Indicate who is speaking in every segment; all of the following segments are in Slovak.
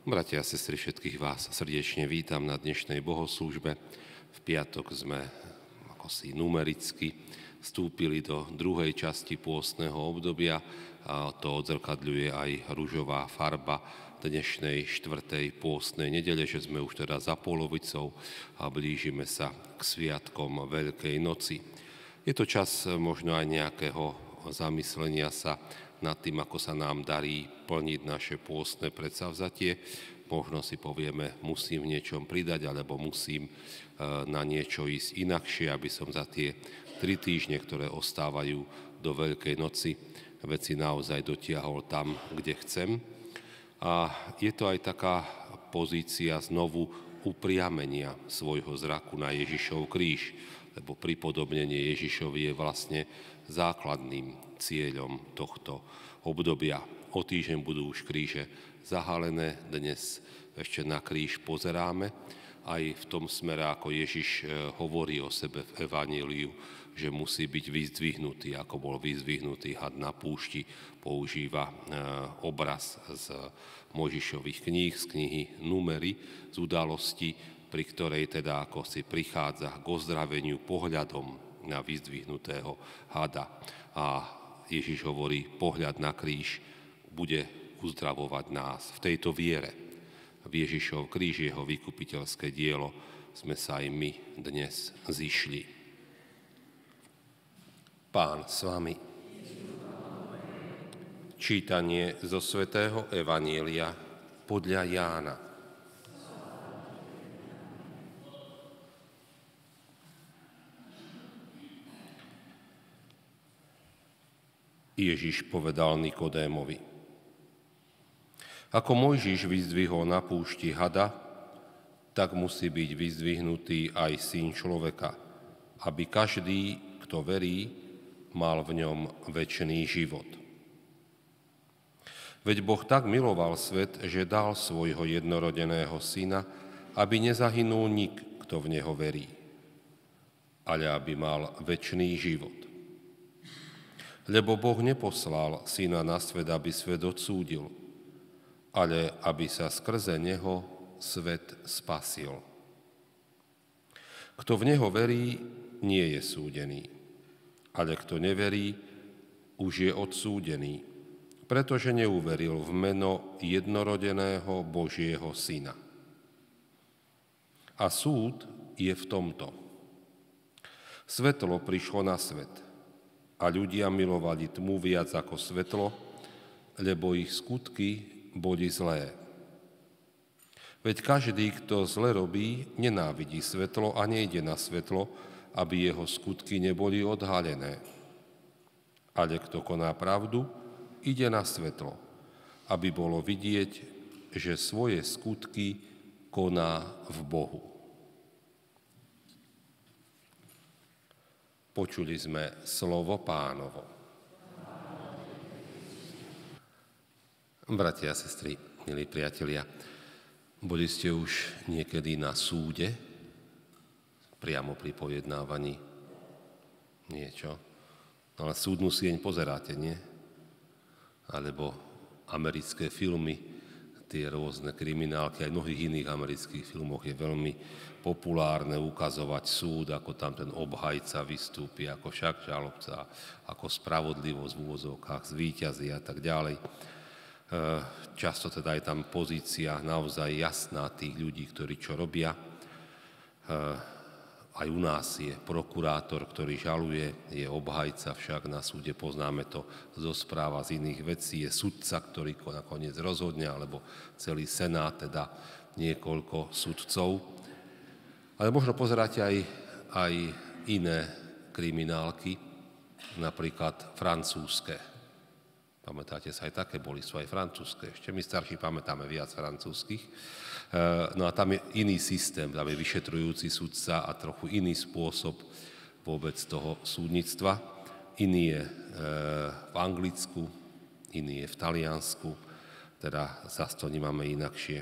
Speaker 1: Bratia a sestry, všetkých vás srdečne vítam na dnešnej bohoslúžbe. V piatok sme akosi numericky vstúpili do druhej časti pôstneho obdobia a to odzrkadľuje aj ružová farba dnešnej štvrtej pôstnej nedele, že sme už teda za polovicou a blížime sa k sviatkom Veľkej noci. Je to čas možno aj nejakého zamyslenia sa nad tým, ako sa nám darí plniť naše pôstne predsavzatie. Možno si povieme, musím v niečom pridať, alebo musím na niečo ísť inakšie, aby som za tie 3 týždne, ktoré ostávajú do Veľkej noci, veci naozaj dotiahol tam, kde chcem. A je to aj taká pozícia znovu upriamenia svojho zraku na Ježišov kríž, lebo pripodobnenie Ježišovi je vlastne základným cieľom tohto obdobia. O týždeň budú už kríže zahalené, dnes ešte na kríž pozeráme, aj v tom smere, ako Ježiš hovorí o sebe v Evanjeliu, že musí byť vyzdvihnutý, ako bol vyzdvihnutý had na púšti, používa obraz z Mojžišových kníh, z knihy Númery, z udalosti, pri ktorej teda ako si prichádza k ozdraveniu pohľadom na vyzdvihnutého hada. A Ježiš hovorí, pohľad na kríž bude uzdravovať nás. V tejto viere v Ježišov kríž, jeho vykupiteľské dielo, sme sa aj my dnes zišli. Pán s vami. Čítanie zo svätého Evanjelia podľa Jána. Ježiš povedal Nikodémovi: Ako Mojžiš vyzdvihol na púšti hada, tak musí byť vyzdvihnutý aj Syn človeka, aby každý, kto verí, mal v ňom večný život. Veď Boh tak miloval svet, že dal svojho jednorodeného syna, aby nezahynul nik, kto v neho verí, ale aby mal večný život. Lebo Boh neposlal syna na svet, aby svet odsúdil, ale aby sa skrze neho svet spasil. Kto v neho verí, nie je súdený, ale kto neverí, už je odsúdený, pretože neuveril v meno jednorodeného Božieho syna. A súd je v tomto. Svetlo prišlo na svet a ľudia milovali tmu viac ako svetlo, lebo ich skutky boli zlé. Veď každý, kto zle robí, nenávidí svetlo a nejde na svetlo, aby jeho skutky neboli odhalené. Ale kto koná pravdu, ide na svetlo, aby bolo vidieť, že svoje skutky koná v Bohu. Počuli sme slovo Pánovo. Bratia a sestry, milí priatelia, boli ste už niekedy na súde, priamo pri pojednávaní niečo? No ale súdnu sieň pozeráte, nie? Alebo americké filmy, tie rôzne kriminálky, aj v mnohých iných amerických filmoch je veľmi populárne ukazovať súd, ako tam ten obhajca vystúpi, ako však žalobca, ako spravodlivosť v úvozovkách zvíťazí a tak ďalej. Často teda je tam pozícia naozaj jasná tých ľudí, ktorí čo robia. Aj u nás je prokurátor, ktorý žaluje, je obhajca, však na súde poznáme to zo správa z iných vecí, je sudca, ktorý nakoniec rozhodne, alebo celý senát, teda niekoľko sudcov. Ale možno pozeráte aj iné kriminálky, napríklad francúzske. Pamätáte sa, aj také boli, sú aj francúzske. Ešte my starší pamätáme viac francúzskych. No a tam je iný systém, tam je vyšetrujúci sudca a trochu iný spôsob vôbec toho súdnictva. Iný je v Anglicku, iný je v Taliansku, teda zase to nemáme inakšie.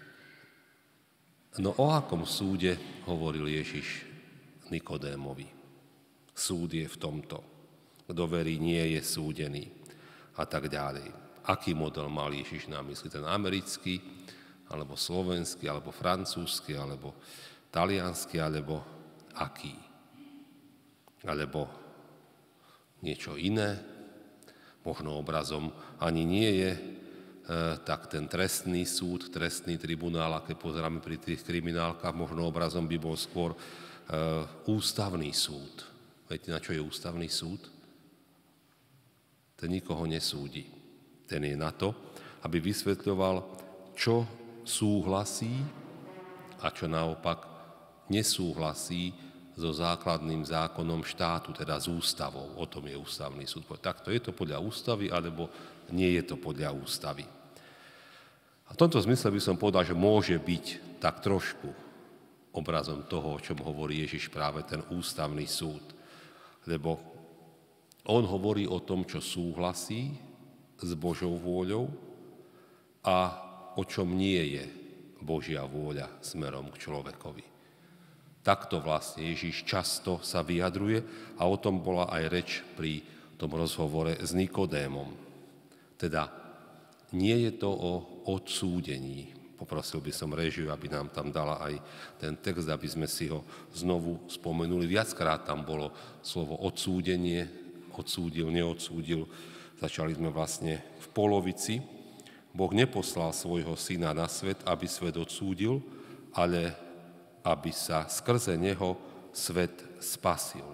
Speaker 1: No o akom súde hovoril Ježiš Nikodémovi? Súd je v tomto. Kto verí, nie je súdený. A tak ďalej. Aký model mal Ježiš na mysli? Ten americký, alebo slovenský, alebo francúzsky, alebo taliansky, alebo aký. Alebo niečo iné. Možno obrazom ani nie je tak ten trestný súd, trestný tribunál, aké pozeráme pri tých kriminálkach, možno obrazom by bol skôr ústavný súd. Viete, na čo je ústavný súd? Ten nikoho nesúdi. Ten je na to, aby vysvetľoval, čo súhlasí a čo naopak nesúhlasí so základným zákonom štátu, teda s ústavou. O tom je ústavný súd. Takto je to podľa ústavy, alebo nie je to podľa ústavy. A v tomto zmysle by som povedal, že môže byť tak trošku obrazom toho, o čom hovorí Ježiš, práve ten ústavný súd. Lebo on hovorí o tom, čo súhlasí s Božou vôľou a o čom nie je Božia vôľa smerom k človekovi. Takto vlastne Ježiš často sa vyjadruje a o tom bola aj reč pri tom rozhovore s Nikodémom. Teda nie je to o odsúdení. Poprosil by som réžiu, aby nám tam dala aj ten text, aby sme si ho znovu spomenuli. Viackrát tam bolo slovo odsúdenie, odsúdil, neodsúdil. Začali sme vlastne v polovici. Boh neposlal svojho syna na svet, aby svet odsúdil, ale aby sa skrze neho svet spasil.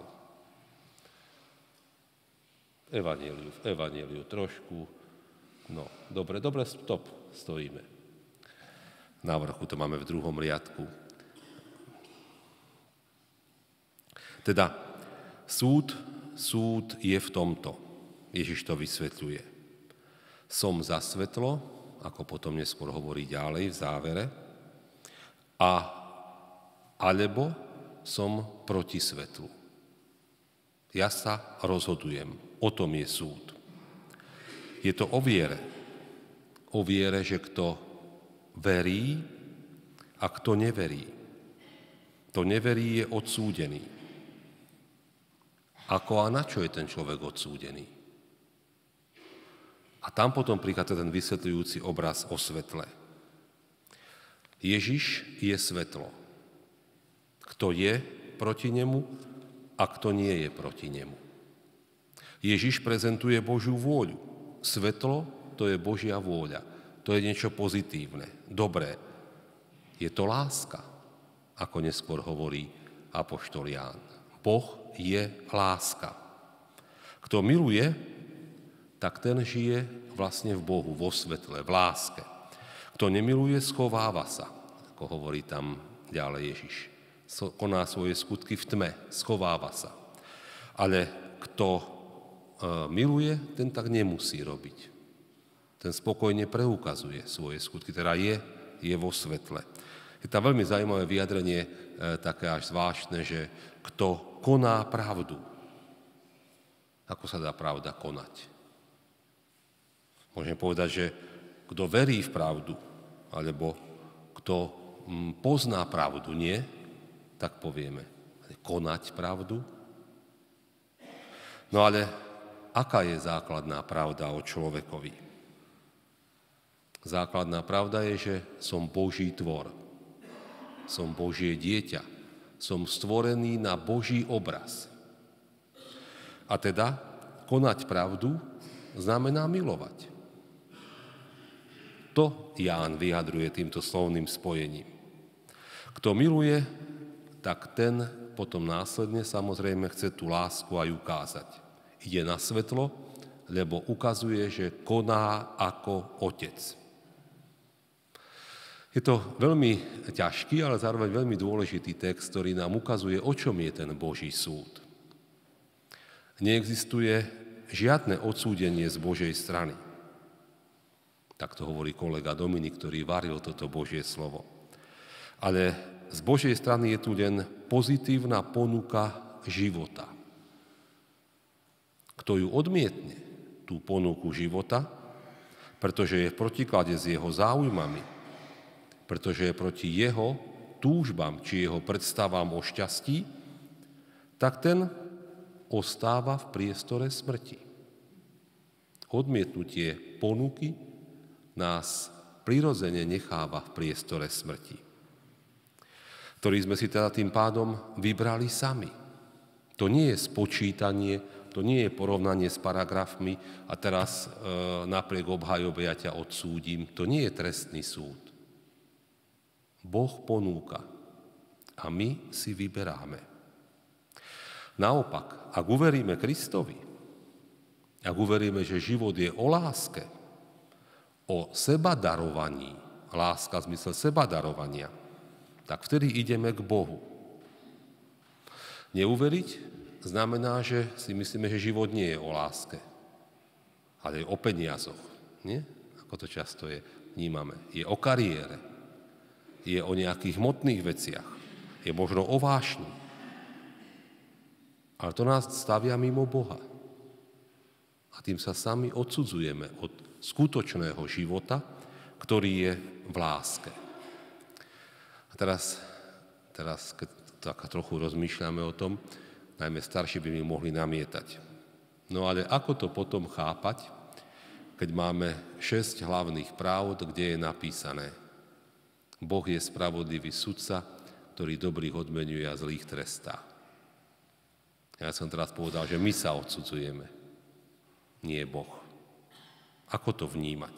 Speaker 1: V evanjeliu trošku. No, dobre, stop, stojíme. Na vrchu to máme v 2. riadku. Teda súd je v tomto. Ježiš to vysvetľuje. Som za svetlo, ako potom neskôr hovorí ďalej v závere, alebo som proti svetlu. Ja sa rozhodujem. O tom je súd. Je to o viere. O viere, že kto verí a kto neverí. Kto neverí, je odsúdený. Ako a na čo je ten človek odsúdený? A tam potom prichádza ten vysvetľujúci obraz o svetle. Ježiš je svetlo. Kto je proti nemu a kto nie je proti nemu. Ježiš prezentuje Božiu vôľu. Svetlo, to je Božia vôľa. To je niečo pozitívne, dobré. Je to láska, ako neskôr hovorí apoštol Ján. Boh je láska. Kto miluje, tak ten žije vlastne v Bohu, vo svetle, v láske. Kto nemiluje, schováva sa, ako hovorí tam ďalej Ježiš. Koná svoje skutky v tme, schováva sa. Ale kto miluje, ten tak nemusí robiť. Ten spokojne preukazuje svoje skutky, teda je vo svetle. Je tam veľmi zaujímavé vyjadrenie, také až zvláštne, že kto koná pravdu. Ako sa dá pravda konať? Môžeme povedať, že kto verí v pravdu, alebo kto pozná pravdu, nie? Tak povieme. Konať pravdu? No ale aká je základná pravda o človekovi? Základná pravda je, že som Boží tvor. Som Božie dieťa. Som stvorený na Boží obraz. A teda konať pravdu znamená milovať. To Ján vyjadruje týmto slovným spojením. Kto miluje, tak ten potom následne samozrejme chce tú lásku aj ukázať. Ide na svetlo, lebo ukazuje, že koná ako otec. Je to veľmi ťažký, ale zároveň veľmi dôležitý text, ktorý nám ukazuje, o čom je ten Boží súd. Neexistuje žiadne odsúdenie z Božej strany. Tak to hovorí kolega Dominik, ktorý varil toto Božie slovo. Ale z Božej strany je tu len pozitívna ponuka života. Kto ju odmietne, tú ponuku života, pretože je v protiklade s jeho záujmami, pretože je proti jeho túžbám či jeho predstavám o šťastí, tak ten ostáva v priestore smrti. Odmietnutie ponuky nás prirodzene necháva v priestore smrti, ktorý sme si teda tým pádom vybrali sami. To nie je spočítanie, to nie je porovnanie s paragrafmi a teraz napriek obhajobe ja ťa odsúdim. To nie je trestný súd. Boh ponúka a my si vyberáme. Naopak, ak uveríme Kristovi, ak uveríme, že život je o láske, o sebadarovaní, láska v zmysle sebadarovania, tak vtedy ideme k Bohu. Neuveriť znamená, že si myslíme, že život nie je o láske, ale je o peniazoch. Nie? Ako to často je, vnímame. Je o kariére, je o nejakých hmotných veciach, je možno o vášni. Ale to nás stavia mimo Boha. A tým sa sami odsudzujeme od skutočného života, ktorý je v láske. A teraz keď tak trochu rozmýšľame o tom, najmä starší by mi mohli namietať. No ale ako to potom chápať, keď máme 6 hlavných práv, kde je napísané: Boh je spravodlivý sudca, ktorý dobrých odmenuje a zlých trestá. Ja som teraz povedal, že my sa odsudzujeme, nie Boh. Ako to vnímať?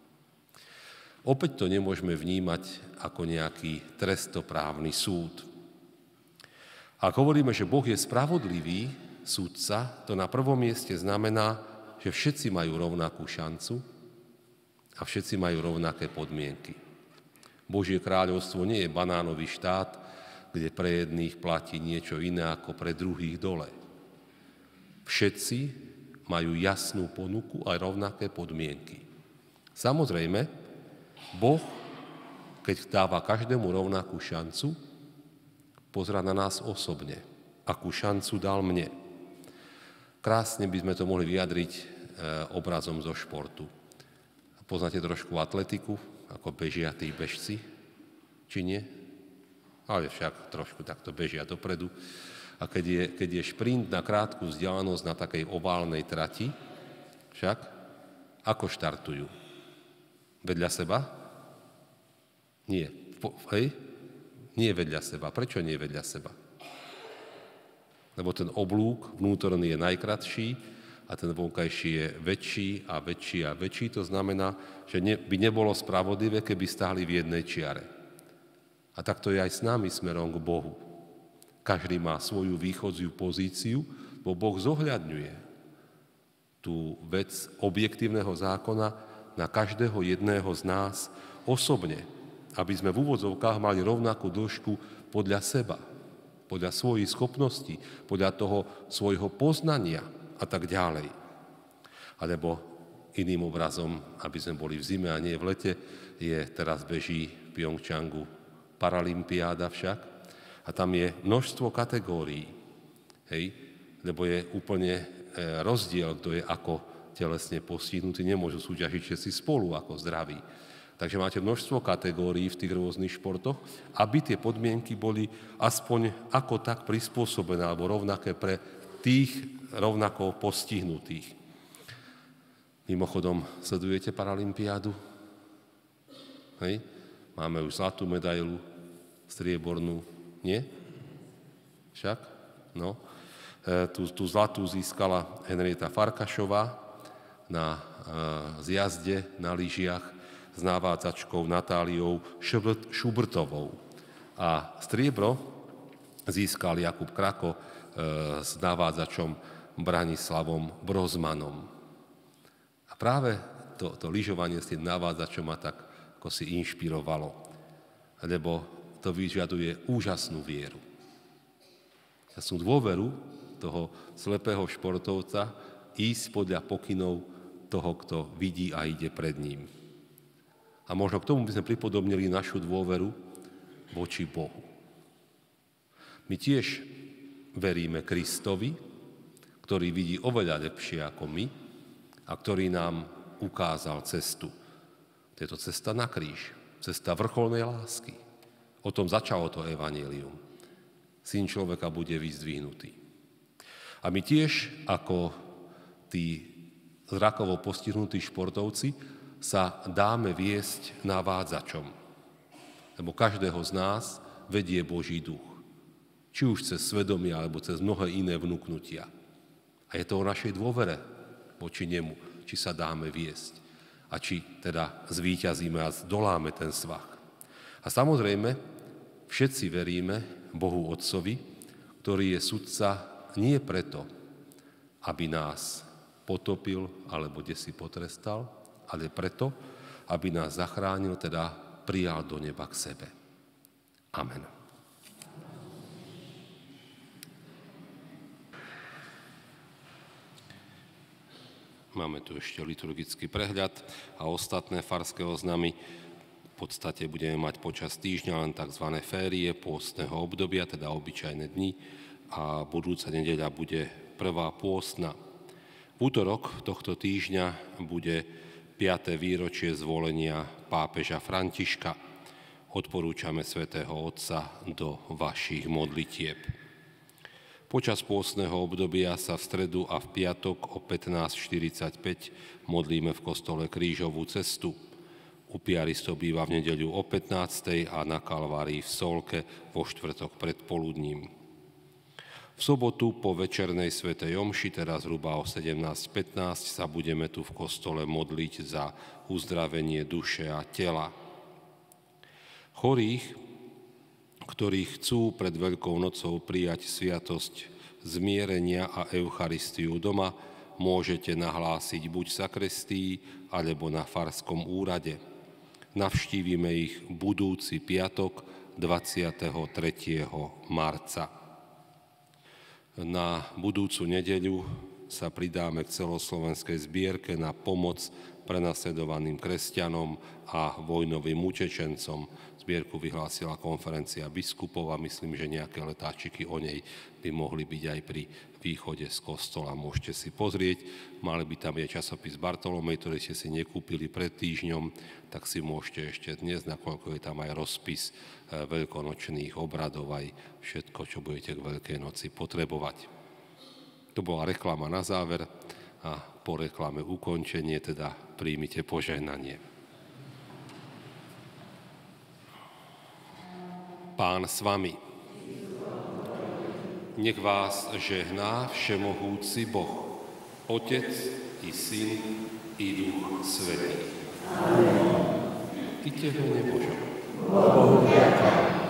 Speaker 1: Opäť to nemôžeme vnímať ako nejaký trestoprávny súd. Ak hovoríme, že Boh je spravodlivý sudca, to na prvom mieste znamená, že všetci majú rovnakú šancu a všetci majú rovnaké podmienky. Božie kráľovstvo nie je banánový štát, kde pre jedných platí niečo iné ako pre druhých dole. Všetci majú jasnú ponuku a rovnaké podmienky. Samozrejme, Boh, keď dáva každému rovnakú šancu, pozerá na nás osobne, akú šancu dal mne. Krásne by sme to mohli vyjadriť obrazom zo športu. Poznáte trošku atletiku, ako bežia tí bežci, či nie? Ale však trošku takto bežia dopredu. A keď je šprint na krátku vzdialenosť na takej oválnej trati, však ako štartujú? Vedľa seba? Nie. Nie vedľa seba. Prečo nie vedľa seba? Lebo ten oblúk vnútorný je najkratší a ten vonkajší je väčší a väčší a väčší. To znamená, že by nebolo spravodlivé, keby stáli v jednej čiare. A takto je aj s nami smerom k Bohu. Každý má svoju východziu pozíciu, bo Boh zohľadňuje tú vec objektívneho zákona na každého jedného z nás osobne, aby sme v úvodzovkách mali rovnakú dĺžku podľa seba, podľa svojich schopností, podľa toho svojho poznania a tak ďalej. Alebo iným obrazom, aby sme boli v zime a nie v lete, teraz beží v Pjongčangu Paralympiáda však a tam je množstvo kategórií, lebo je úplne rozdiel, kto je ako telesne postihnutý, nemôžu súťažiť všetci spolu ako zdraví. Takže máte množstvo kategórií v tých rôznych športoch, aby tie podmienky boli aspoň ako tak prispôsobené alebo rovnaké pre tých rovnako postihnutých. Mimochodom, sledujete Paralympiádu? Máme už zlatú medailu, striebornú, nie? Však? No. Tú zlatú získala Henrieta Farkašová na zjazde na lyžiach s navádzačkou Natáliou Šubrtovou. A striebro získal Jakub Krako s navádzačom Branislavom Brozmanom. A práve to lyžovanie s tým navádzačom ma tak ako si inšpirovalo, lebo to vyžaduje úžasnú vieru. Jasnú dôveru toho slepého športovca ísť podľa pokynov toho, kto vidí a ide pred ním. A možno k tomu by sme pripodobnili našu dôveru voči Bohu. My tiež veríme Kristovi, ktorý vidí oveľa lepšie ako my a ktorý nám ukázal cestu. To je to cesta na kríž, cesta vrcholnej lásky. O tom začalo to evanjelium. Syn človeka bude vyzdvihnutý. A my tiež, ako tí zrakovo postihnutí športovci, sa dáme viesť navádzačom. Lebo každého z nás vedie Boží duch. Či už cez svedomie, alebo cez mnohé iné vnúknutia. A je to o našej dôvere voči nemu, či sa dáme viesť. A či teda zvíťazíme a zdoláme ten svah. A samozrejme, všetci veríme Bohu Otcovi, ktorý je sudca nie preto, aby nás potopil alebo kdesi potrestal, ale preto, aby nás zachránil, teda prijal do neba k sebe. Amen. Máme tu ešte liturgický prehľad a ostatné farské oznamy. V podstate budeme mať počas týždňa len tzv. Férie pôstneho obdobia, teda obyčajné dni, a budúca nedeľa bude prvá pôstna. V útorok tohto týždňa bude 5. výročie zvolenia pápeža Františka. Odporúčame svätého Otca do vašich modlitieb. Počas pôstneho obdobia sa v stredu a v piatok o 15:45 modlíme v kostole Krížovú cestu. U piaristov býva v nedeľu o 15:00 a na Kalvárii v Solke vo štvrtok predpoludním. V sobotu po večernej svätej omši, teda zhruba o 17:15, sa budeme tu v kostole modliť za uzdravenie duše a tela. Chorých, ktorí chcú pred Veľkou nocou prijať sviatosť zmierenia a Eucharistiu doma, môžete nahlásiť buď v sakristii, alebo na farskom úrade. Navštívime ich budúci piatok 23. marca. Na budúcu nedeľu sa pridáme k celoslovenskej zbierke na pomoc prenasledovaným kresťanom a vojnovým utečencom. Zbierku vyhlásila konferencia biskupov a myslím, že nejaké letáčiky o nej by mohli byť aj pri východe z kostola. Môžete si pozrieť. Mali by tam je časopis Bartolomej, ktorý ste si nekúpili pred týždňom, tak si môžete ešte dnes, nakoľko je tam aj rozpis veľkonočných obradov, aj všetko, čo budete k Veľkej noci potrebovať. To bola reklama na záver a po reklame ukončenie, teda príjmite požehnanie. Pán s vami. Nech vás žehná všemohúci Boh, Otec i Syn i Duch Svätý. Amen. I tebe, Božom. Bohu ďakujem.